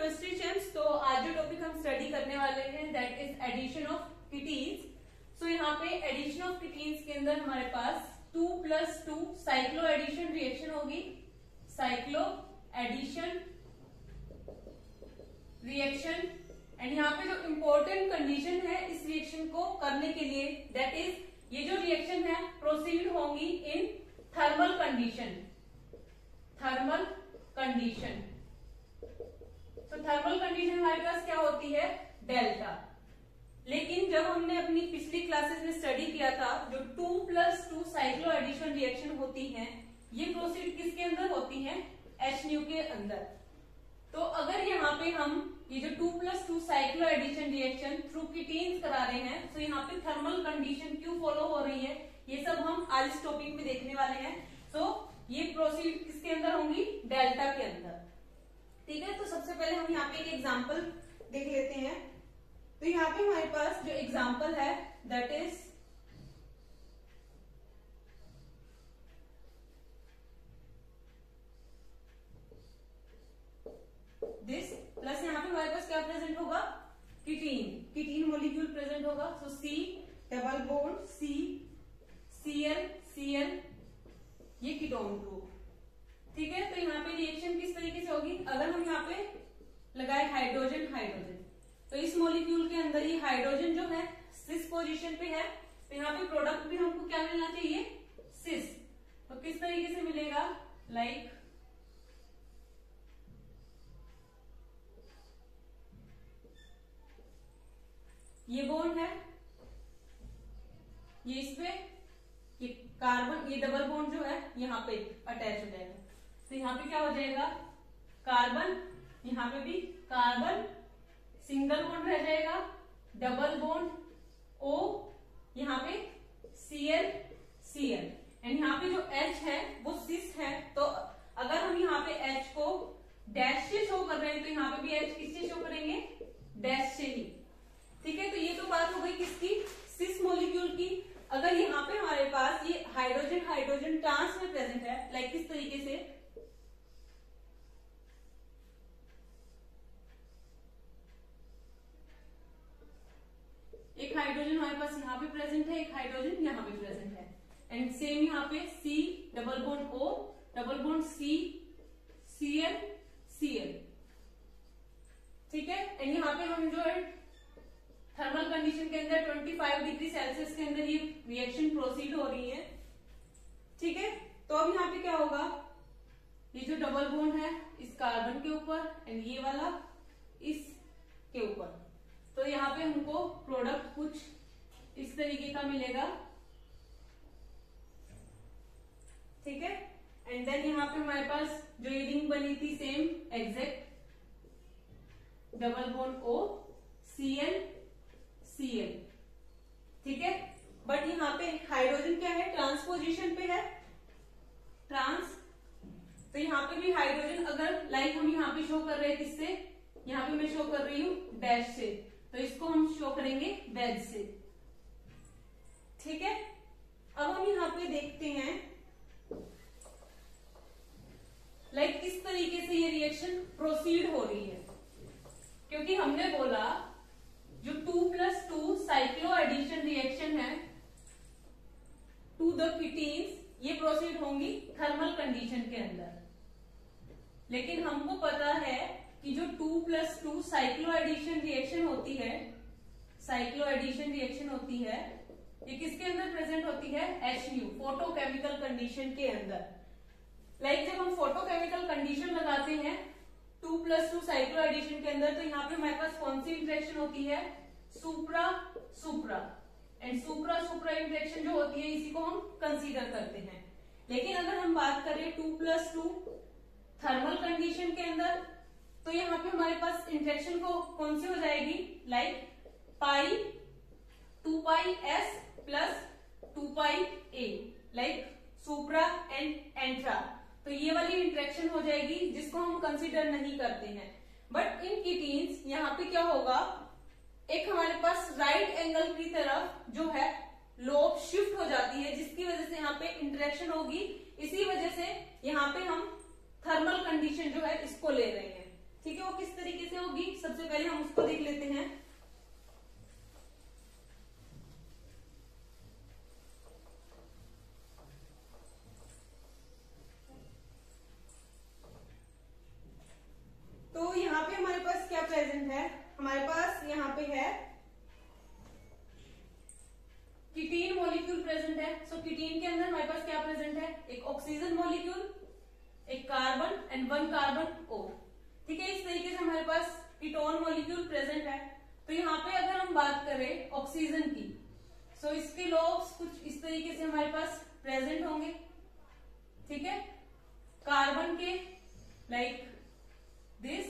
Chemistry champs. तो आज जो टॉपिक हम स्टडी करने वाले हैं that is addition of ketenes. So यहाँ पे एडिशन ऑफ कीटीन्स के अंदर हमारे पास 2+2 साइक्लो एडिशन रिएक्शन होगी, साइक्लो एडिशन रिएक्शन। एंड यहाँ पे जो इंपॉर्टेंट कंडीशन है इस रिएक्शन को करने के लिए दैट इज ये जो रिएक्शन है प्रोसीड होंगी in thermal condition, thermal condition. तो थर्मल कंडीशन हमारे पास क्या होती है, डेल्टा। लेकिन जब हमने अपनी पिछली क्लासेस में स्टडी किया था जो 2+2 साइक्लो एडिशन रिएक्शन होती हैं ये प्रोसीड किसके अंदर होती हैं, HNu के अंदर। तो अगर यहाँ पे हम ये जो 2+2 cyclo addition reaction through ketenes करा रहे हैं तो यहाँ पे थर्मल कंडीशन क्यों फॉलो हो रही है ये सब हम आज इस टॉपिक में देखने वाले हैं। तो ये प्रोसीड किसके अंदर होंगी, डेल्टा के अंदर। ठीक है, तो सबसे पहले हम यहाँ पे एक एग्जांपल देख लेते हैं। तो यहाँ पे हमारे पास जो एग्जांपल है दैट इज दिस प्लस यहाँ पे हमारे पास क्या प्रेजेंट होगा, कीटीन, कीटीन मॉलिक्यूल प्रेजेंट होगा। So C double bond C Cl Cl ये कीटोन ग्रुप। ठीक है, तो यहाँ पे रिएक्शन किस तरीके से होगी, अगर हम यहाँ पे लगाए हाइड्रोजन हाइड्रोजन तो इस मॉलिक्यूल के अंदर ये हाइड्रोजन जो है सिस पोजीशन पे है, तो यहाँ पे प्रोडक्ट भी हमको क्या मिलना चाहिए, सिस। तो किस तरीके से मिलेगा, लाइक ये बॉन्ड है, ये इस पे ये कार्बन, ये डबल बॉन्ड जो है यहाँ पे अटैच हो जाएगा। तो यहाँ पे क्या हो जाएगा, कार्बन, यहाँ पे भी कार्बन, सिंगल बॉन्ड रह जाएगा, डबल बॉन्ड O, यहाँ पे Cl Cl। एंड यहाँ पे जो H है वो सिस है। तो अगर हम यहाँ पे H को डैश से शो कर रहे हैं तो यहाँ पे भी H किससे शो करेंगे, डैश से ही। ठीक है, तो ये तो बात हो गई किसकी, सिस मॉलिक्यूल की। अगर यहाँ पे हमारे पास ये हाइड्रोजन हाइड्रोजन ट्रांस में प्रेजेंट है, लाइक किस तरीके से, एक हाइड्रोजन हमारे पास यहाँ पे प्रेजेंट है, एक हाइड्रोजन यहाँ पे प्रेजेंट है। एंड सेम यहाँ पे C double bond O double bond C Cl Cl। ठीक है, एंड यहाँ पे हम जो है थर्मल कंडीशन के अंदर 25 डिग्री सेल्सियस के अंदर ये रिएक्शन प्रोसीड हो रही है। ठीक है, तो अब यहाँ पे क्या होगा, ये जो डबल बॉन्ड है इस कार्बन के ऊपर एंड ये वाला इस के ऊपर, तो यहाँ पे हमको प्रोडक्ट कुछ इस तरीके का मिलेगा। ठीक है, एंड देन यहाँ पे हमारे पास जो ये रिंग बनी थी same exact double bond O Cl Cl। ठीक है, बट यहाँ पे हाइड्रोजन क्या है, ट्रांसपोजिशन पे है, ट्रांस। तो यहाँ पे भी हाइड्रोजन अगर लाइक हम यहाँ पे शो कर रहे हैं किससे, यहाँ पे मैं शो कर रही हूँ डैश से, तो इसको हम शो करेंगे वेज से। ठीक है, अब हम यहाँ पे देखते हैं लाइक किस तरीके से ये रिएक्शन प्रोसीड हो रही है। क्योंकि हमने बोला जो 2+2 साइक्लो एडिशन रिएक्शन है टू द कीटीन्स ये प्रोसीड होंगी थर्मल कंडीशन के अंदर। लेकिन हमको पता है कि जो 2+2 साइक्लो एडिशन रिएक्शन होती है, साइक्लो एडिशन रिएक्शन होती है ये किसके अंदर प्रेजेंट होती है, HNu, फोटोकेमिकल कंडीशन के अंदर। लाइक जब हम फोटोकेमिकल कंडीशन लगाते हैं 2+2 साइक्लो एडिशन के अंदर, तो यहाँ पे हमारे पास कौन सी इंटरेक्शन होती है, सुप्रा सुप्रा। एंड सुप्रा सुप्रा इंटरेक्शन जो होती है इसी को हम कंसीडर करते हैं। लेकिन अगर हम बात करें 2+2 थर्मल कंडीशन के अंदर, तो यहाँ पे हमारे पास इंटरेक्शन को कौन सी हो जाएगी, like pi 2πs plus 2πa, like supra and antara. तो ये वाली इंटरेक्शन हो जाएगी जिसको हम कंसीडर नहीं करते हैं। बट इन कीटीन्स यहाँ पे क्या होगा, एक हमारे पास राइट एंगल की तरफ जो है लोब शिफ्ट हो जाती है जिसकी वजह से यहाँ पे इंटरेक्शन होगी। इसी वजह से यहाँ पे हम थर्मल कंडीशन जो है इसको ले रहे हैं। ठीक है, वो किस तरीके से होगी सबसे पहले हम उसको देख लेते हैं। तो यहाँ पे हमारे पास क्या प्रेजेंट है, हमारे पास यहाँ पे है कीटीन मॉलिक्यूल प्रेजेंट है। सो कीटीन के अंदर हमारे पास क्या प्रेजेंट है, एक ऑक्सीजन मॉलिक्यूल, एक कार्बन एंड 1 कार्बन ओ। ठीक है, इस तरीके से हमारे पास कीटोन मॉलिक्यूल प्रेजेंट है। तो यहाँ पे अगर हम बात करें ऑक्सीजन की, सो इसके लोब्स कुछ इस तरीके से हमारे पास प्रेजेंट होंगे। ठीक है, कार्बन के लाइक दिस।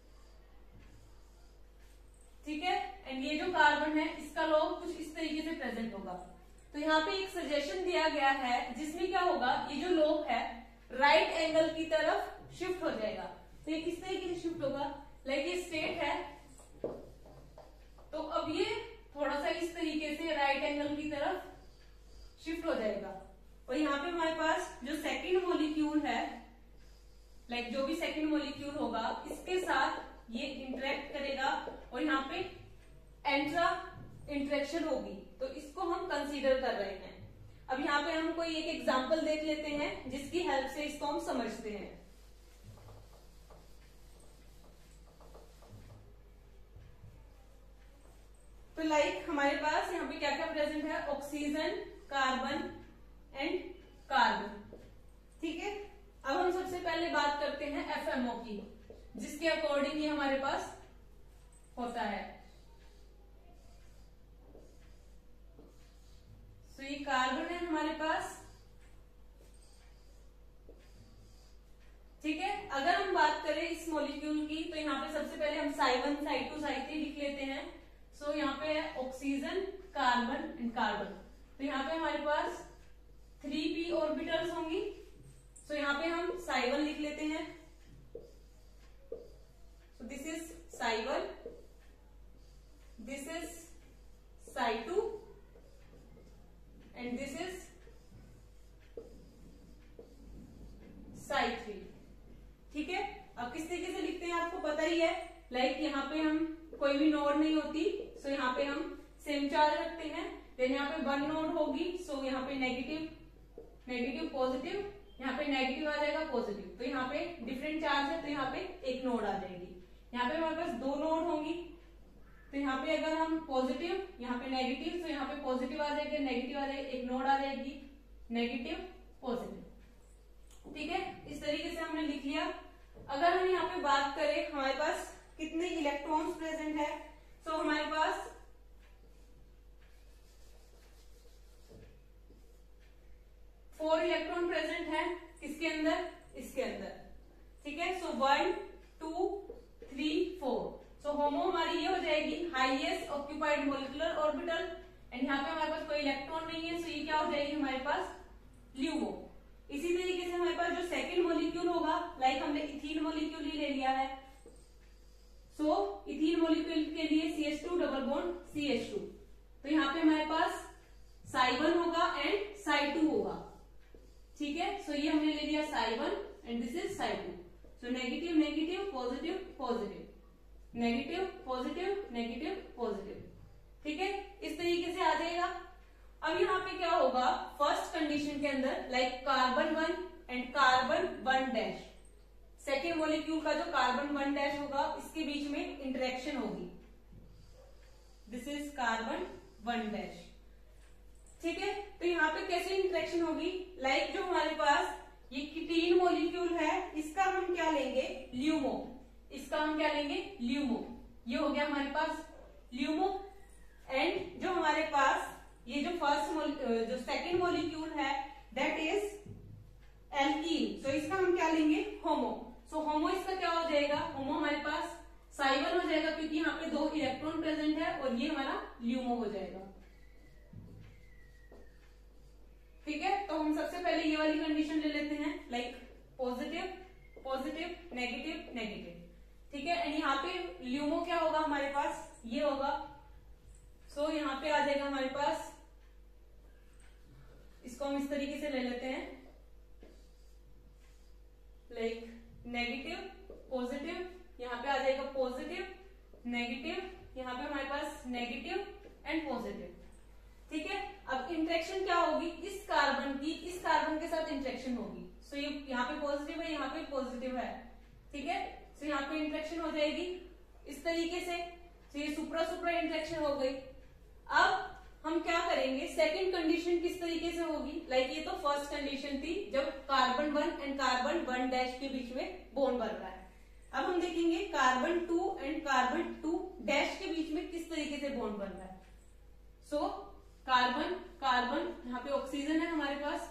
ठीक है, एंड ये जो कार्बन है इसका लोब कुछ इस तरीके से प्रेजेंट होगा। तो यहाँ पे एक सजेशन दिया गया है जिसमें क्या होगा, ये जो लोब है राइट एंगल की तरफ शिफ्ट हो जाएगा। तो ये किस तरीके से शिफ्ट होगा, लाइक ये स्टेट है, तो अब ये थोड़ा सा इस तरीके से राइट एंगल की तरफ शिफ्ट हो जाएगा। और यहाँ पे हमारे पास जो सेकंड मॉलिक्यूल है, लाइक जो भी सेकंड मॉलिक्यूल होगा इसके साथ ये इंटरेक्ट करेगा और यहाँ पे एंट्रा इंटरेक्शन होगी। तो इसको हम कंसीडर कर रहे हैं। अब यहाँ पे हम कोई एक एग्जांपल देख लेते हैं जिसकी हेल्प से इसको हम समझते हैं। तो लाइक हमारे पास यहाँ पे क्या क्या प्रेजेंट है, ऑक्सीजन, कार्बन एंड कार्बन। ठीक है, अब हम सबसे पहले बात करते हैं एफएमओ की, जिसके अकॉर्डिंग ये हमारे पास होता है। तो ये कार्बन है हमारे पास। ठीक है, अगर हम बात करें इस मॉलिक्यूल की, तो यहाँ पे सबसे पहले हम साई 1, साई 2, साई 3 लिख लेते हैं। सो यहाँ पे है ऑक्सीजन, कार्बन एंड कार्बन। तो यहाँ पे हमारे पास 3p ऑर्बिटल्स होंगी। सो यहाँ पे हम साई 1 लिख लेते हैं। So this is Psi1, this is Psi2 and this is Psi3। ठीक है, अब किस तरीके से लिखते हैं आपको पता ही है, लाइक यहाँ पे हम कोई भी नोड नहीं होती, सो यहाँ पे हम सेम चार्ज रखते हैं। देन यहाँ पे 1 नोड होगी, सो यहाँ पे नेगेटिव नेगेटिव पॉजिटिव, यहाँ पे नेगेटिव आ जाएगा पॉजिटिव। तो यहाँ पे डिफरेंट चार्ज है, तो यहाँ पे एक नोड आ जाएगी। यहाँ पे हमारे पास 2 नोड होंगी, तो यहाँ पे अगर हम पॉजिटिव, यहाँ पे नेगेटिव, तो यहाँ पे पॉजिटिव आ जाएगा, नेगेटिव आ जाएगी, एक नोड आ जाएगी नेगेटिव पॉजिटिव। ठीक है, इस तरीके से हमने लिख लिया। अगर हम यहाँ पे बात करें हमारे पास कितने इलेक्ट्रॉन्स प्रेजेंट है, तो हमारे पास 4 इलेक्ट्रॉन प्रेजेंट है। किसके अंदर, इसके अंदर। ठीक है, सो 1 2 3 4। सो होमो हमारी ये हो जाएगी highest occupied molecular orbital. And यहाँ पे हमारे पास कोई इलेक्ट्रॉन नहीं है, सो ये क्या हो जाएगी हमारे पास ल्यूमो। इसी तरीके से हमारे पास जो सेकंड मॉलिक्यूल होगा, लाइक हमने इथीन मॉलिक्यूल ही ले लिया है। सो इथीन मॉलिक्यूल के लिए CH2 डबल बॉन्ड CH2। तो यहाँ पे हमारे पास Psi1 होगा एंड Psi2 होगा। ठीक है, सो ये हमने ले लिया Psi1 and this is Psi2। So negative negative positive positive, negative positive negative positive. ठीक है, इस तरीके से आ जाएगा। अब यहाँ पे क्या होगा, फर्स्ट कंडीशन के अंदर like carbon 1 and carbon 1 dash, second molecule का जो कार्बन 1 डैश होगा इसके बीच में इंटरेक्शन होगी। This is carbon 1 dash. ठीक है, तो यहाँ पे कैसे इंटरेक्शन होगी, लाइक जो हमारे पास ये कीटीन मॉलिक्यूल है इसका हम क्या लेंगे, ल्यूमो। इसका हम क्या लेंगे, ल्यूमो। ये हो गया हमारे पास ल्यूमो। एंड जो हमारे पास ये जो जो सेकंड मॉलिक्यूल है दैट इज एल्कीन। सो इसका हम क्या लेंगे, होमो। सो होमो इसका क्या हो जाएगा, होमो हमारे पास Psi1 हो जाएगा क्योंकि यहाँ पे 2 इलेक्ट्रॉन प्रेजेंट है, और ये हमारा ल्यूमो हो जाएगा। ठीक है, तो हम सबसे पहले ये वाली कंडीशन ले लेते हैं, like positive positive negative negative. ठीक है, एंड यहाँ पे ल्यूमो क्या होगा हमारे पास, ये होगा। सो यहाँ पे आ जाएगा हमारे पास, इसको हम इस तरीके से ले लेते हैं, लाइक नेगेटिव पॉजिटिव, यहाँ पे आ नेगेटिव, यहाँ पे हमारे पास नेगेटिव एंड पॉजिटिव। ठीक है, अब इंटरेक्शन क्या होगी, इस कार्बन की इस कार्बन के साथ इंटरेक्शन होगी। सो ये यहाँ पे पॉजिटिव है, यहाँ पे पॉजिटिव है। ठीक है, सो यहाँ पे इंटरेक्शन हो जाएगी इस तरीके से। तो ये सुप्रा सुप्रा इंटरेक्शन हो गई। अब हम क्या करेंगे, सेकंड कंडीशन किस तरीके से होगी, लाइक ये तो फर्स्ट कंडीशन थी जब कार्बन 1 एंड कार्बन 1 डैश के बीच में बॉन्ड बन रहा है। अब हम देखेंगे कार्बन 2 एंड कार्बन 2 डैश के बीच में किस तरीके से बॉन्ड बन रहा है। सो कार्बन कार्बन, यहाँ पे ऑक्सीजन है हमारे पास।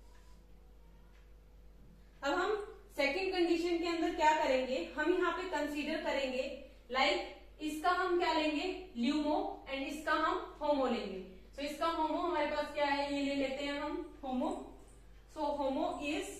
अब हम सेकंड कंडीशन के अंदर क्या करेंगे, हम यहाँ पे कंसीडर करेंगे लाइक इसका हम क्या लेंगे, ल्यूमो, एंड इसका हम होमो लेंगे। सो इसका होमो हमारे पास क्या है, ये ले लेते हैं हम HOMO. So HOMO is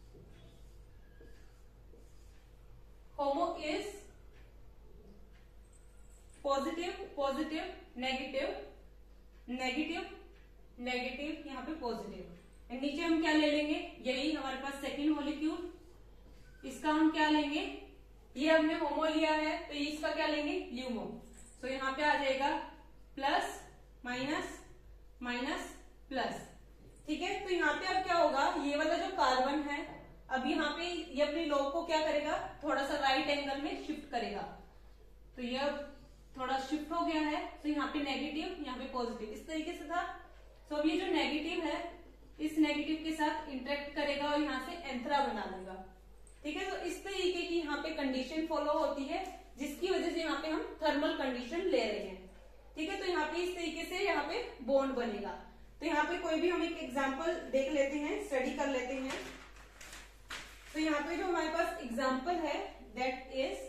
positive positive negative negative negative, यहाँ पे पॉजिटिव। एंड नीचे हम क्या ले लेंगे, यही हमारे पास सेकेंड मॉलिक्यूल, इसका हम क्या लेंगे, ये हमने होमो लिया है तो इसका क्या लेंगे, ल्यूमो। सो यहाँ पे आ जाएगा प्लस माइनस माइनस प्लस। ठीक है, तो यहाँ पे अब क्या होगा, ये वाला जो कार्बन है अब यहाँ पे ये अपने लोब को क्या करेगा, थोड़ा सा राइट एंगल में शिफ्ट करेगा। तो ये अब थोड़ा शिफ्ट हो गया है। तो यहाँ पे नेगेटिव, यहाँ पे पॉजिटिव, इस तरीके से था। तो अब ये जो नेगेटिव है इस नेगेटिव के साथ इंटरेक्ट करेगा और यहाँ से एंथरा बना लेगा। ठीक है, तो इस तरीके की यहाँ पे कंडीशन फॉलो होती है जिसकी वजह से यहाँ पे हम थर्मल कंडीशन ले रहे हैं। ठीक है, तो यहाँ पे इस तरीके से यहाँ पे बॉन्ड बनेगा। तो यहाँ पे कोई भी हम एक एग्जाम्पल देख लेते हैं, स्टडी कर लेते हैं। तो यहाँ पे जो हमारे पास एग्जाम्पल है दैट इज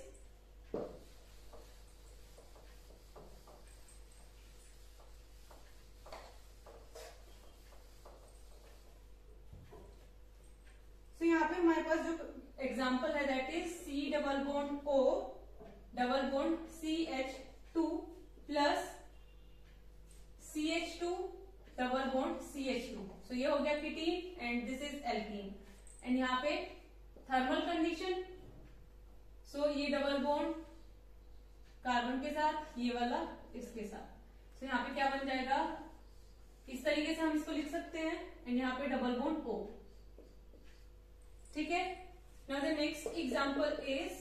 यहाँ पे हमारे पास जो एग्जाम्पल है that is C double bond O double bond CH2 plus CH2 double bond CH2। So ये हो गया ketene and this is alkene. And यहाँ पे थर्मल कंडीशन, सो ये डबल बॉन्ड कार्बन के साथ, ये वाला इसके साथ। सो यहाँ पे क्या बन जाएगा, इस तरीके से हम इसको लिख सकते हैं। एंड यहाँ पे डबल बॉन्ड O। ठीक है, now the next example is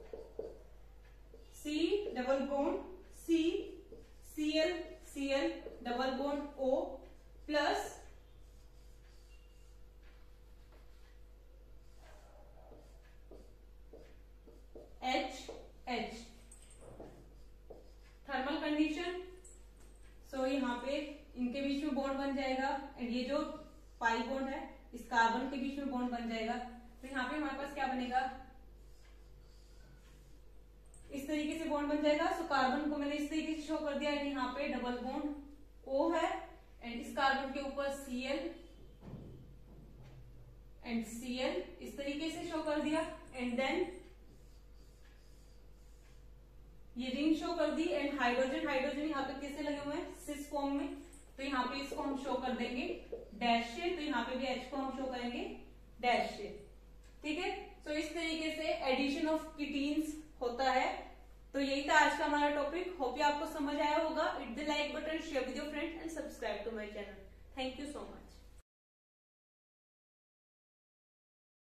C double bond C Cl Cl double bond O plus H H। Thermal condition, so यहाँ पे इनके बीच में बॉन्ड बन जाएगा। एंड ये जो पाई बॉन्ड है इस कार्बन के बीच में बॉन्ड बन जाएगा। तो यहाँ पे हमारे पास क्या बनेगा, इस तरीके से बॉन्ड बन जाएगा। सो कार्बन को मैंने इस तरीके से शो कर दिया। यहाँ पे डबल बॉन्ड O है एंड इस कार्बन के ऊपर Cl एंड Cl इस तरीके से शो कर दिया। एंड देन ये रिंग शो कर दी। एंड हाइड्रोजन हाइड्रोजन यहाँ पे कैसे लगे हुए हैं, सिस फॉर्म में। तो यहाँ पे इसको हम शो कर देंगे डैश से। तो यहाँ पे भी H को हम शो करेंगे डैश से। ठीक है, तो इस तरीके से एडिशन ऑफ कीटीन्स होता है। तो यही था आज का हमारा टॉपिक। होप आपको समझ आया होगा। Hit the like button, share with your friend and subscribe to my channel. Thank you so much.